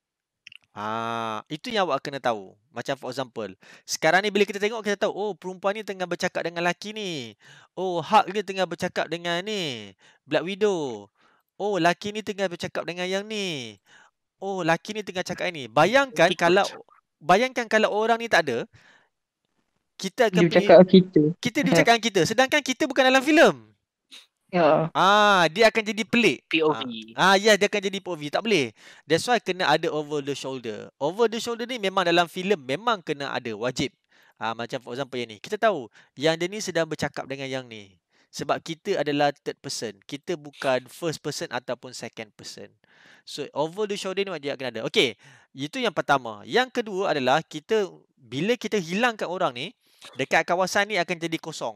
Itu yang awak kena tahu. Macam for example, sekarang ni bila kita tengok, kita tahu, oh perempuan ni tengah bercakap dengan lelaki ni. Oh Hulk ni tengah bercakap dengan ni, Black Widow. Oh lelaki ni tengah bercakap dengan yang ni. oh laki ni tengah cakap ni. Bayangkan kalau orang ni tak ada, kita akan Dia bercakap dia cakap dengan kita. Sedangkan kita bukan dalam filem. Ya. Dia akan jadi pelik. POV. Ya, dia akan jadi POV. Tak boleh. That's why kena ada over the shoulder. Over the shoulder ni memang dalam filem memang kena ada, wajib. Macam for example yang ni. Kita tahu yang dia ni sedang bercakap dengan yang ni. Sebab kita adalah third person. Kita bukan first person ataupun second person. So over the shoulder ni dia akan ada. Okey, itu yang pertama. Yang kedua adalah bila kita hilangkan orang ni, dekat kawasan ni akan jadi kosong.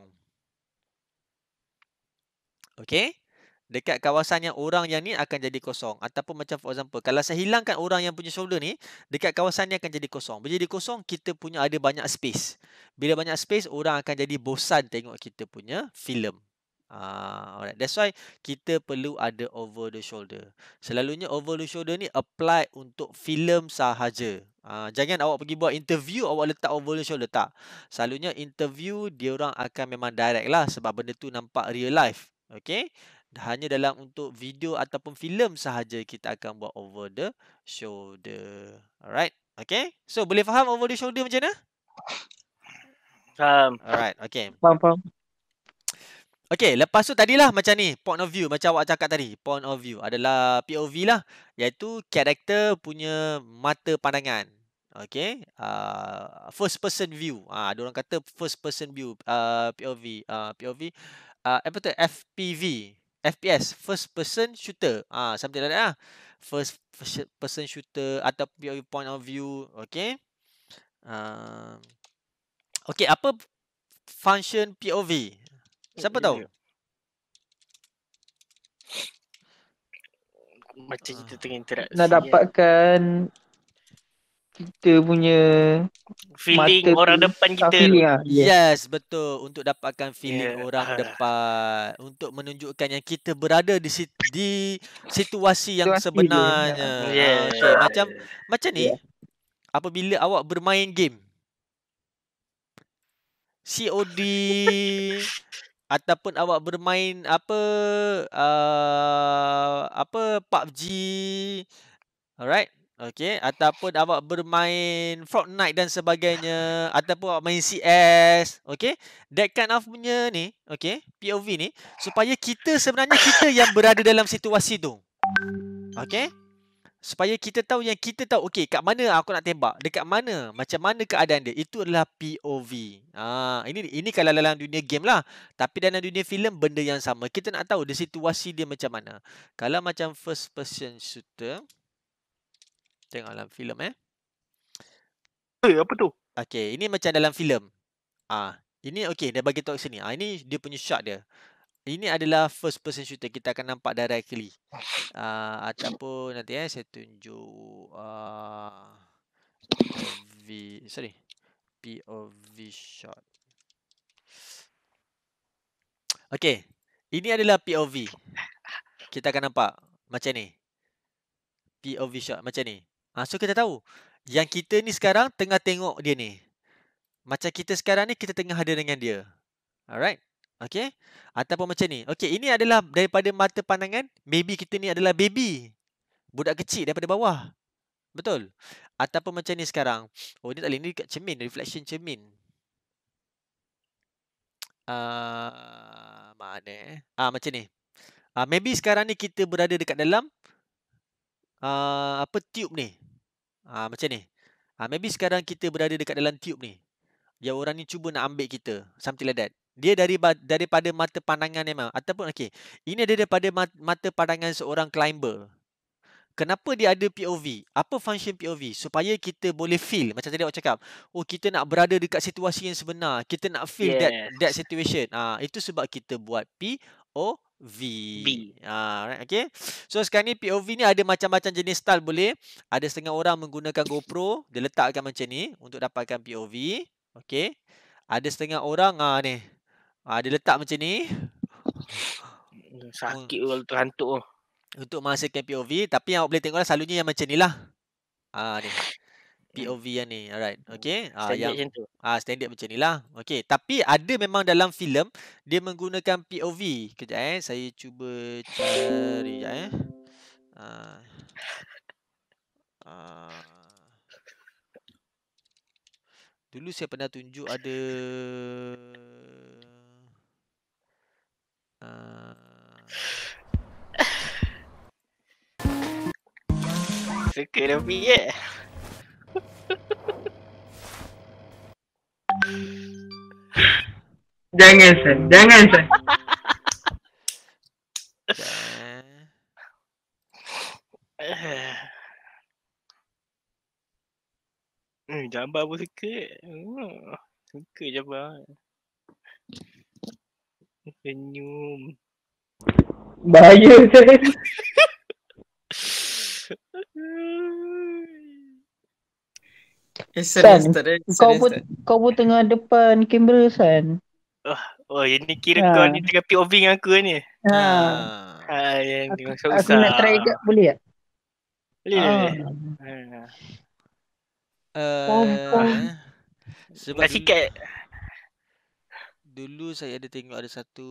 Okey? Dekat kawasan yang orang yang ni akan jadi kosong. Ataupun macam for example, kalau saya hilangkan orang yang punya shoulder ni, dekat kawasan ni akan jadi kosong. Bila jadi kosong, kita punya ada banyak space. Bila banyak space, orang akan jadi bosan tengok kita punya filem. Alright. That's why kita perlu ada over the shoulder. Selalunya over the shoulder ni apply untuk filem sahaja. Jangan awak pergi buat interview, awak letak over the shoulder. Tak. Selalunya interview, diorang akan memang direct lah. Sebab benda tu nampak real life. Okay. Hanya dalam untuk video ataupun filem sahaja kita akan buat over the shoulder. Alright. Okay. So boleh faham over the shoulder macam mana? Faham. Alright. Okay. Faham. Okay, lepas tu tadilah macam ni, point of view. Macam awak cakap tadi, point of view adalah POV lah. Iaitu karakter punya mata pandangan. Okay, first person view. Ada orang kata first person view, POV. Apa tu? FPV. FPS, first person shooter. Something like that lah. First person shooter atau POV, point of view. Okay. Okay, apa function POV? Siapa tahu? Macam kita tengah interaksi. Nak dapatkan kita punya feeling orang depan kita. Yes, betul. Untuk dapatkan feeling orang depan. Untuk menunjukkan yang kita berada di situasi yang sebenarnya. Okay, macam ni. Apabila awak bermain game COD ataupun awak bermain PUBG, alright, okay, ataupun awak bermain Fortnite dan sebagainya, ataupun awak main CS, okay, that kind of punya ni, okay, POV ni, supaya sebenarnya kita yang berada dalam situasi tu, okay, supaya kita tahu okay, kat mana aku nak tembak, dekat mana, macam mana keadaan dia. Itu adalah POV. Ini kalau dalam dunia game lah. Tapi dalam dunia filem benda yang sama. Kita nak tahu situasi dia macam mana. Kalau macam first person shooter, tengok dalam filem apa tu? Okay, ini macam dalam filem. Ini okay, dia bagi tahu sini. Ini dia punya shot dia. Ini adalah first person shooter. Kita akan nampak directly. Ataupun nanti saya tunjuk POV shot. Okay. Ini adalah POV. Kita akan nampak macam ni. POV shot macam ni. So kita tahu yang kita ni sekarang tengah tengok dia ni. Macam kita sekarang ni kita tengah ada dengan dia. Alright. Okay. Ataupun macam ni. Okay, ini adalah daripada mata pandangan. Maybe kita ni adalah baby. Budak kecil daripada bawah. Betul. Ataupun macam ni sekarang. Oh, ni tak boleh. Ni dekat cermin. Reflection cermin. Mana macam ni. Maybe sekarang ni kita berada dekat dalam tube ni. Macam ni. Maybe sekarang kita berada dekat dalam tube ni. Yang orang ni cuba nak ambil kita. Something like that. Dia daripada mata pandangan memang. Ataupun okay, ini ada daripada mata pandangan seorang climber. Kenapa dia ada POV? Apa function POV? Supaya kita boleh feel. Macam tadi awak cakap. Oh, kita nak berada dekat situasi yang sebenar. Kita nak feel that situation. Itu sebab kita buat POV. Right, okay. So sekarang ni POV ni ada macam-macam jenis style boleh. Ada setengah orang menggunakan GoPro. Dia letakkan macam ni untuk dapatkan POV. Okay. Ada setengah orang ni. Dia letak macam ni. Sakit kalau terhantuk. Untuk menghasilkan POV. Tapi yang awak boleh tengok lah, selalunya yang macam ni lah. Ni. POV yang ni. Alright. Okay. Standard macam tu. Standard macam ni lah. Okay. Tapi ada memang dalam filem dia menggunakan POV. Kejap Saya cuba cari. Dulu saya pernah tunjuk ada Suka tapi ya. Jangan San. Jabar pun suka. Suka Jabar. Senyum. Bahaya San. San, kau pun tengah depan kamera San. Oh, yang ni kira kau ni tengah POV dengan aku ni. Yang Aku nak try kat boleh tak? Boleh. Sebab nak sikat. Dulu saya ada tengok ada satu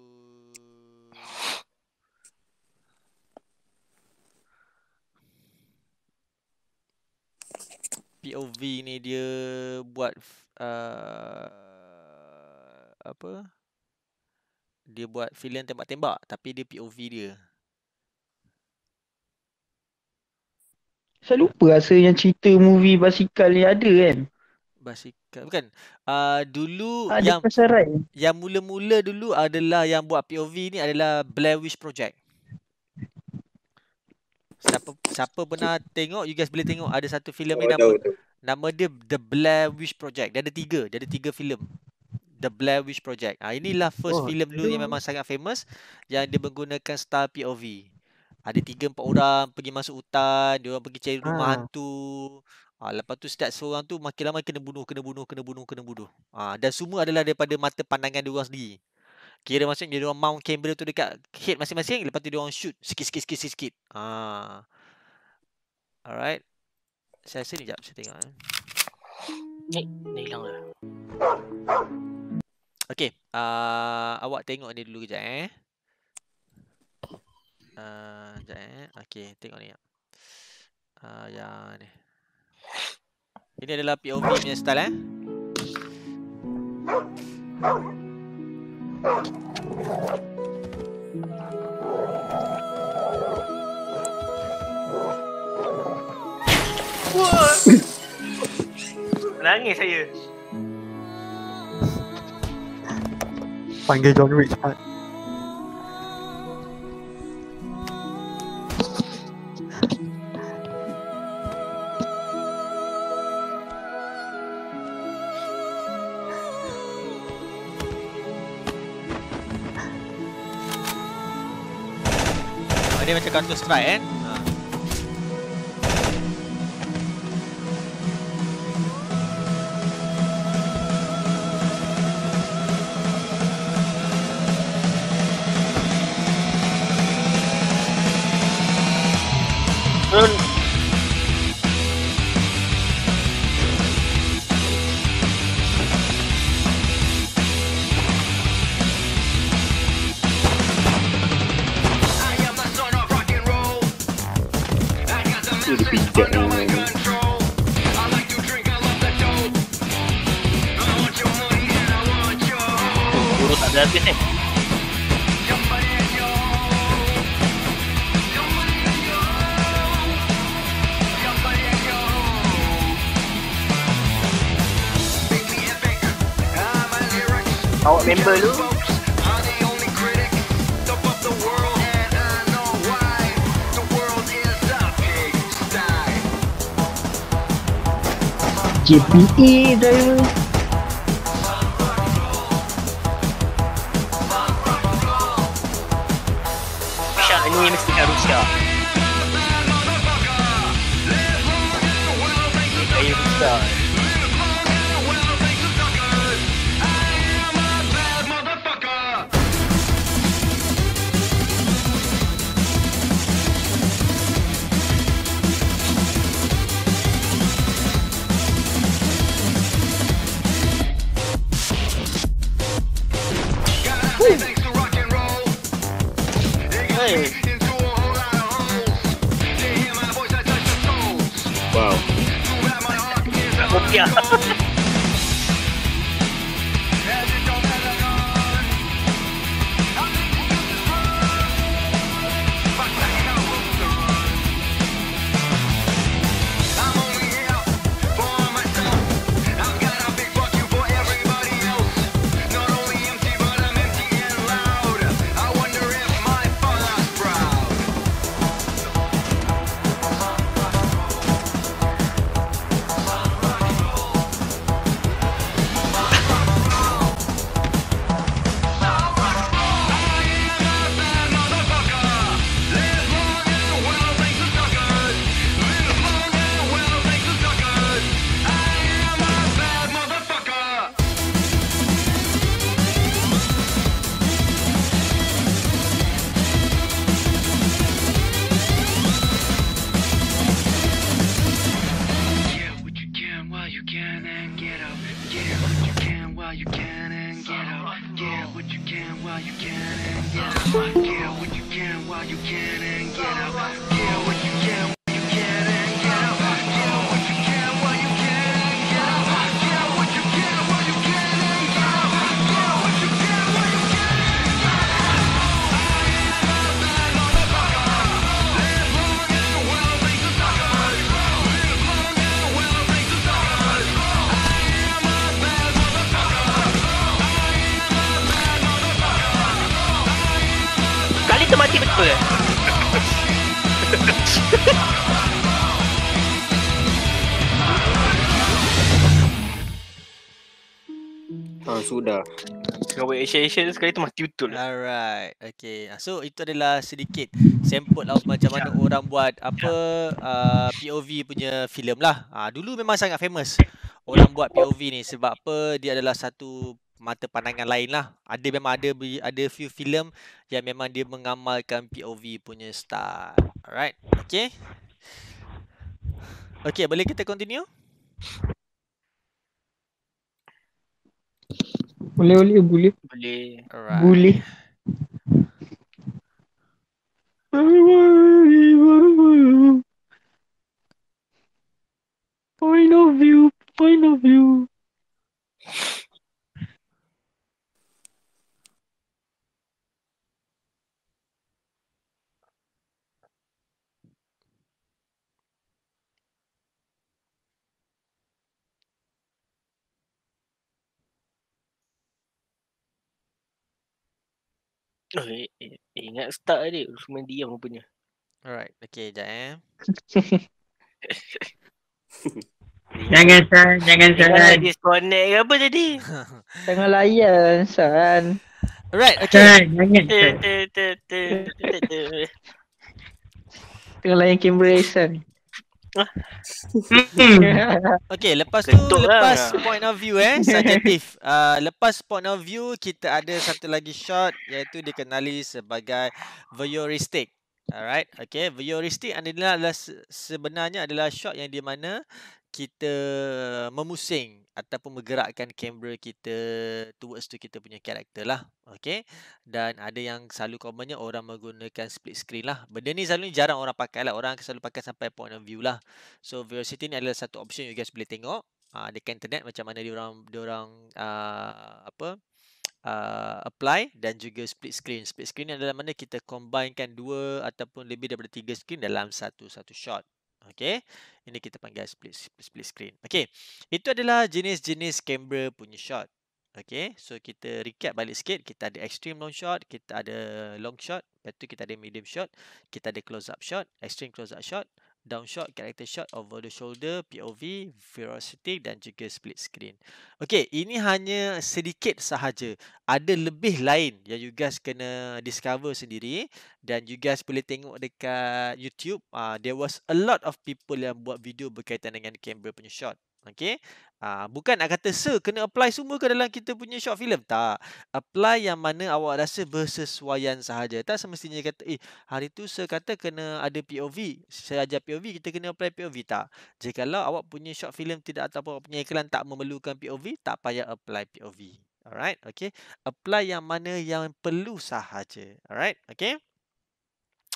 POV ni dia buat apa? Dia buat filem tembak-tembak tapi dia POV dia. Saya lupa rasa yang cerita movie basikal ni ada kan? Basikal bukan. Dulu ada yang mula-mula dulu adalah yang buat POV ni adalah Blair Witch Project. Siapa pernah tengok, you guys boleh tengok ada satu filem ni nama dia The Blair Witch Project. Dia ada tiga filem. The Blair Witch Project. Inilah first filem dulu yang memang sangat famous yang dia menggunakan style POV. Ada 3-4 orang pergi masuk hutan, dia orang pergi cari rumah hantu. Lepas tu setiap seorang tu makin lama kena bunuh. Dan semua adalah daripada mata pandangan dia orang sendiri. Kira maksudnya dia orang mount kamera tu dekat head masing-masing, lepas tu dia orang shoot sikit. Alright. Saya rasa ni jap saya tengok. Ni hilang dah. Okey, awak tengok ni dulu kejap Okey, tengok ni. Yang ni. Ini adalah POV punya style Nangis saya. Panggil John Wick cepat. Dia macam Counter Strike kan? Habis ni. Awak member lu. JPE driver. Ini mesti Rusia. Ini Rusia. Kali tu mati betul ke? Sudah. Kau buat action sekali tu mati betul. Alright, okay. So itu adalah sedikit sampel of macam mana orang buat apa POV punya filem lah. Dulu memang sangat famous orang buat POV ni sebab apa, dia adalah satu mata pandangan lain lah. Memang ada few filem yang memang dia mengamalkan POV punya style. Alright, okay. Okay, boleh kita continue? Boleh. Boleh. Alright. Boleh. Point of view. Ingat start tadi, semua diam rupanya. Alright, okay, sekejap Jangan Jangan disconnect ke apa tadi? Jangan layan, San. Alright, okay. Jangan. Tengah layan kamera San. Okay, lepas point of view subjektif. Lepas point of view, kita ada satu lagi shot iaitu dikenali sebagai voyeuristic. Alright, okay. Voyeuristic adalah sebenarnya adalah shot yang di mana kita memusing ataupun menggerakkan kamera kita towards to kita punya karakter lah. Okay. Dan ada yang selalu commonnya orang menggunakan split screen lah. Benda ni selalu jarang orang pakai lah. Orang selalu pakai sampai point of view lah. So Voyeuristic ni adalah satu option you guys boleh tengok dekat internet macam mana diorang apply dan juga split screen. Split screen ni adalah mana kita combinekan 2 ataupun lebih daripada 3 screen dalam satu shot. Okay, ini kita panggil split screen. Okay, itu adalah jenis-jenis kamera punya shot. Okay, so kita recap balik sikit. Kita ada extreme long shot, kita ada long shot, lepas tu kita ada medium shot, kita ada close up shot, extreme close up shot, down shot, character shot, over the shoulder, POV, voyeuristic dan juga split screen. Okay, ini hanya sedikit sahaja. Ada lebih lain yang you guys kena discover sendiri dan you guys boleh tengok dekat YouTube. There was a lot of people yang buat video berkaitan dengan kamera punya shot. Okay, bukan nak kata kena apply semua ke dalam kita punya short film. Tak, apply yang mana awak rasa bersesuaian sahaja. Tak semestinya kata hari tu kata kena ada POV, saya ajar POV, kita kena apply POV. Tak, jikalau awak punya short film tidak ataupun awak punya iklan tak memerlukan POV, tak payah apply POV. Alright, okay, apply yang mana yang perlu sahaja. Alright, okay.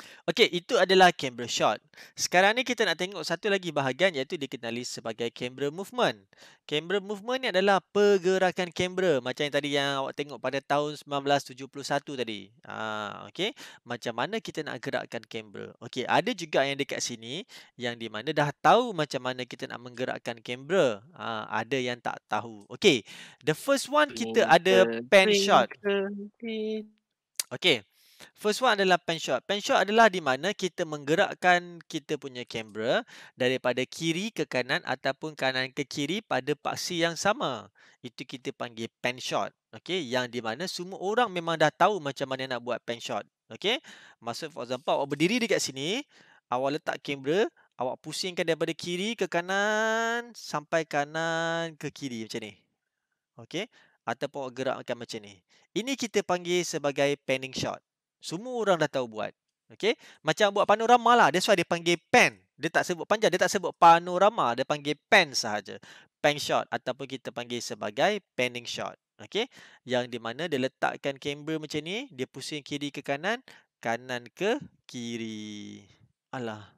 Okey, itu adalah camera shot. Sekarang ni kita nak tengok satu lagi bahagian iaitu dikenali sebagai camera movement. Camera movement ni adalah pergerakan kamera macam yang tadi yang awak tengok pada tahun 1971 tadi. Okey. Macam mana kita nak gerakkan kamera. Okey, ada juga yang dekat sini yang di mana dah tahu macam mana kita nak menggerakkan kamera. Ada yang tak tahu. Okey. The first one kita ada pan shot. Okey. First one adalah pan shot. Pan shot adalah di mana kita menggerakkan kita punya kamera daripada kiri ke kanan ataupun kanan ke kiri pada paksi yang sama. Itu kita panggil pan shot. Okey, yang di mana semua orang memang dah tahu macam mana nak buat pan shot. Okey. Maksud for example awak berdiri dekat sini, awak letak kamera, awak pusingkan daripada kiri ke kanan sampai kanan ke kiri macam ni. Okey, ataupun awak gerakkan macam ni. Ini kita panggil sebagai panning shot. Semua orang dah tahu buat. Okey. Macam buat panorama lah. That's why dia panggil pan. Dia tak sebut panjang. Dia tak sebut panorama. Dia panggil pan sahaja. Pan shot. Ataupun kita panggil sebagai panning shot. Okey. Yang di mana dia letakkan kamera macam ni. Dia pusing kiri ke kanan. Kanan ke kiri. Alah.